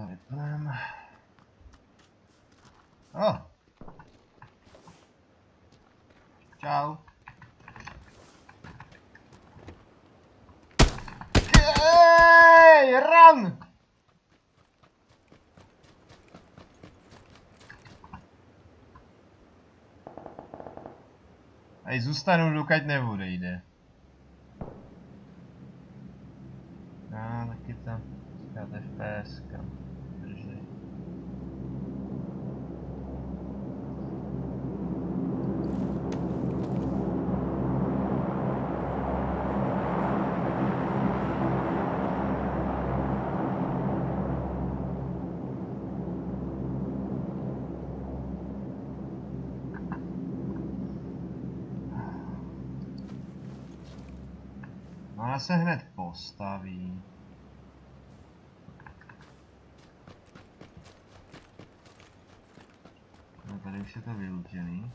vypneme. Oh. Čau. Hey, run! Ej, zůstanu, dokud neodejde. No, taky tam zkáte FPS, kam drží. Ona se hned postaví. No tady už je to vylučený.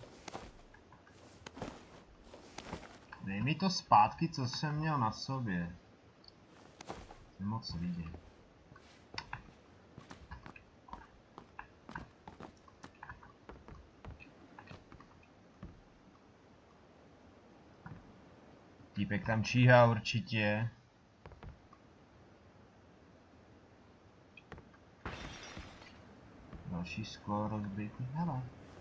Dej mi to zpátky, co jsem měl na sobě. Jsem moc vidět. Týpek tam číhá určitě. Další sklo rozbitý. Hele.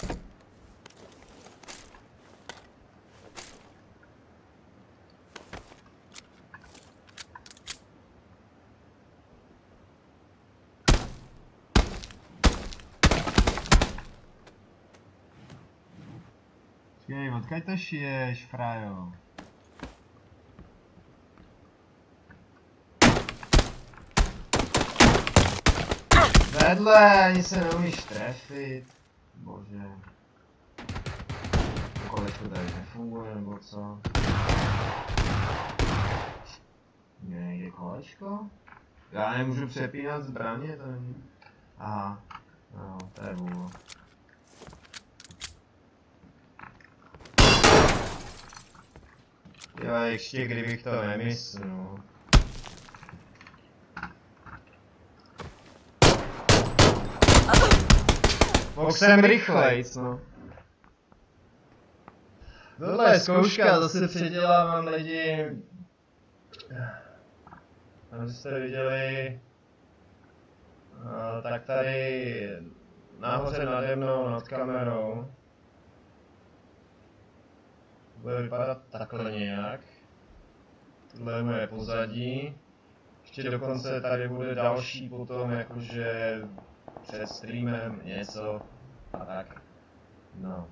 Počkej, odkud to šiješ, frajo? Vedle, ani se neumíš trefit. Bože. Kolečko tady nefunguje, nebo co? Někde kolečko? Já nemůžu přepínat zbraně, to není... Aha. No, to je vůl. Jo, ještě kdybych to nemyslel. Mohl jsem rychlejc, no. Tohle je zkouška, zase předělávám lidi. Tam jste viděli, tak tady nahoře nade mnou, nad kamerou. Bude vypadat takhle nějak. Tohle je moje pozadí. Ještě dokonce tady bude další potom, jakože před streamem něco a tak. No.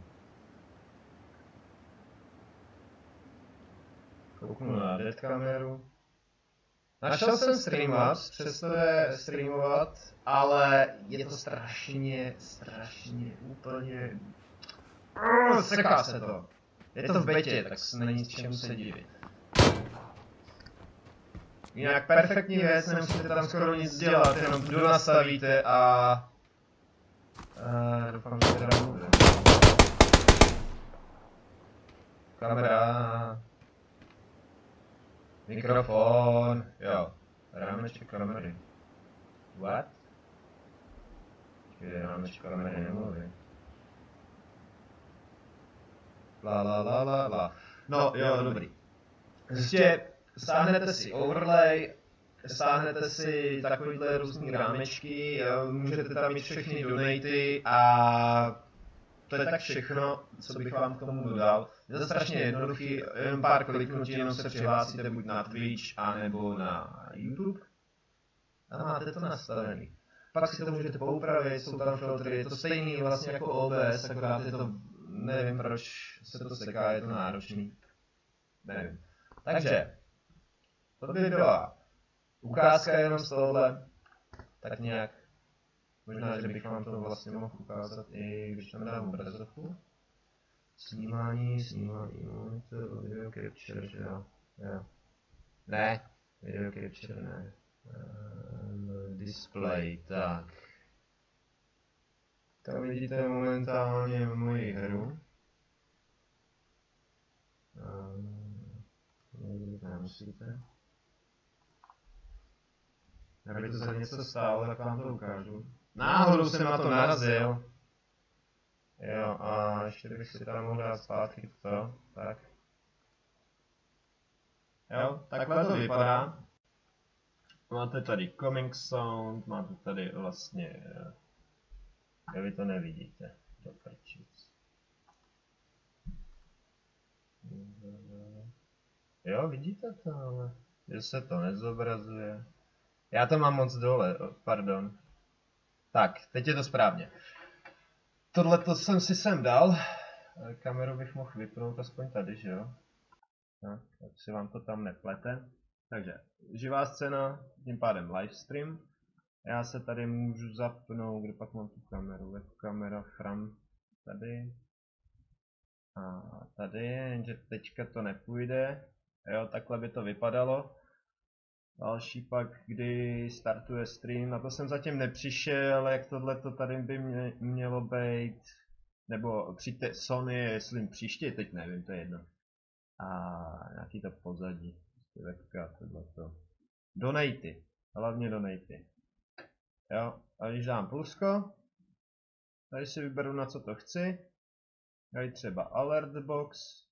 Kouknu na dead kameru. Našel jsem Streamlabs, přesto je streamovat, ale je to strašně úplně... Seká se to. Je to v betě, tak není čemu se divit. Jinak perfektní věc, nemusíte tam skoro nic dělat, jenom tu nastavíte a... doufám, že teda bude. Kamera... Mikrofon, jo. Rámeček kamery. What? Rámeček kamery nemluví. La. No, jo, dobrý. Prostě stáhnete si overlay, stáhnete si takovýhle různý rámečky, můžete tam mít všechny donaty a to je tak všechno, co bych vám k tomu dodal. Je to strašně jednoduchý, jen pár kliknutí, jenom se přihlásíte buď na Twitch, anebo na YouTube. A máte to nastavený. Pak si to můžete poupravit, jsou tam filtry, je to stejný vlastně jako OBS, akorát je to, nevím proč se to seká, je to náročný. Nevím. Takže, to by byla ukázka jenom z tohohle, tak nějak. Možná, že bych vám to vlastně mohl ukázat i když tam dám obrazovku. Snímání, monitor, video capture, že jo? Ne, video capture ne. Display, tak. Tam vidíte momentálně moji hru. Nemusíte. Kdyby to za něco stálo, tak vám to ukážu. Náhodou jsem na to narazil. Jo, a ještě bych si tam mohl dát zpátky to, tak. Jo, takhle to vypadá. Máte tady coming sound, máte tady vlastně... Vy to nevidíte. Do prčic. Jo, vidíte to, ale... Že se to nezobrazuje. Já to mám moc dole, pardon. Tak, teď je to správně. Tohle to jsem si sem dal. Kameru bych mohl vypnout aspoň tady, že jo? Tak si vám to tam neplete. Takže, živá scéna, tím pádem livestream. Já se tady můžu zapnout, kde pak mám tu kameru, webkamera from tady. A tady, jenže teďka to nepůjde. Jo, takhle by to vypadalo. Další pak, kdy startuje stream, na to jsem zatím nepřišel, jak tohle to tady by mělo být. Nebo přijďte Sony, jestli příště, teď nevím, to je jedno. A nějaký to pozadí, webka, tohleto. Donaty, hlavně donaty. Jo, a když dám plusko, tady si vyberu, na co to chci. Tady třeba alert box,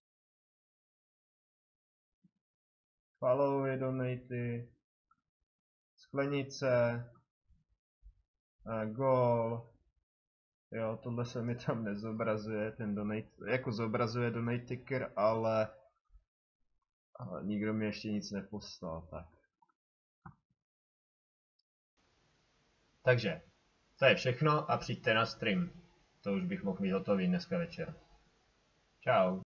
follow donaty, sklenice, goal. Jo, tohle se mi tam nezobrazuje, ten donate, jako zobrazuje donate ticker, ale nikdo mi ještě nic neposlal, tak. Takže, to je všechno a přijďte na stream. To už bych mohl mít hotový dneska večer. Čau.